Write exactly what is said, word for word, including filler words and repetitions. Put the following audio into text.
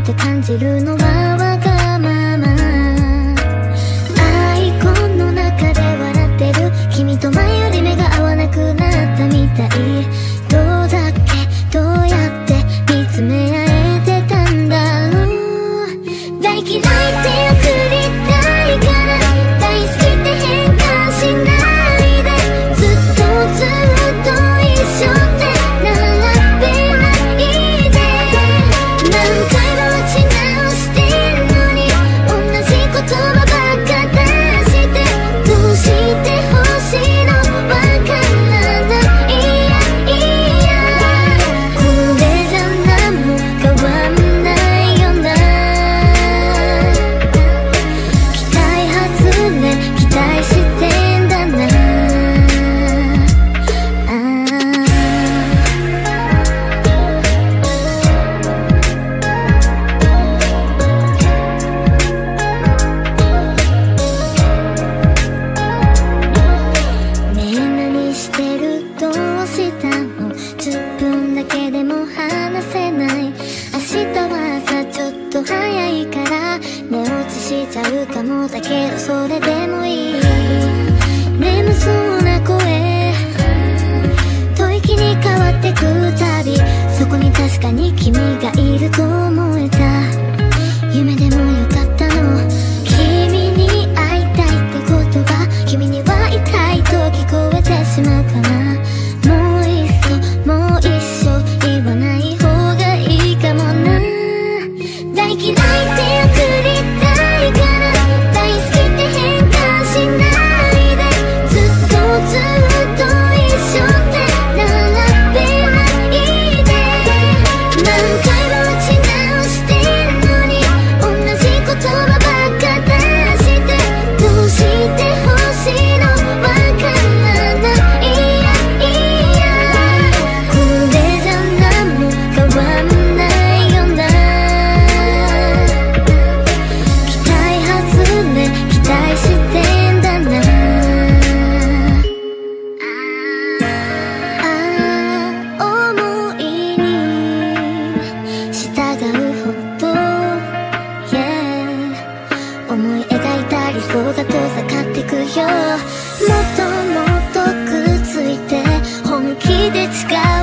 って感じるのはわがまま。アイコンの中で笑ってる君と前より目が合わなくなったみたい。どうだっけ、どうやって見つめ合えてたんだろう。大嫌いって送りたいから大好きって変換しないで、ずっとずっと一緒って並べないで。何回も打ち直してんのに同じ言葉ばっか出して、どうしてほしいのわからない。いやいやこれじゃ何も変わんないよな。期待外れ期待してんだな。あねえ何してる、どうしたの、じゅっぷんだけでも話せない。明日は朝ちょっと早いから寝落ちしちゃうかもだけどそれでもいい。眠そうな声吐息に変わってくたび、そこに確かに君がいると思えた。夢でもよかったの、君に会いたいって言葉君には痛いと聞こえてしまうかな。もういっそもう一生言わない方がいいかもな。大嫌いって送りたいから大好きって変換しないで、ずっとずっと一緒って並べないで。何回も打ち直してんのに同じ言葉ばっか出して、どうしてほしいのわからない。いやいやこれじゃ何も変わんないよな。期待外れ期待してんだな。ああ思いに従うほど、yeah、思い描いた理想が遠ざかってくよ。もっともっとくっついて本気で誓う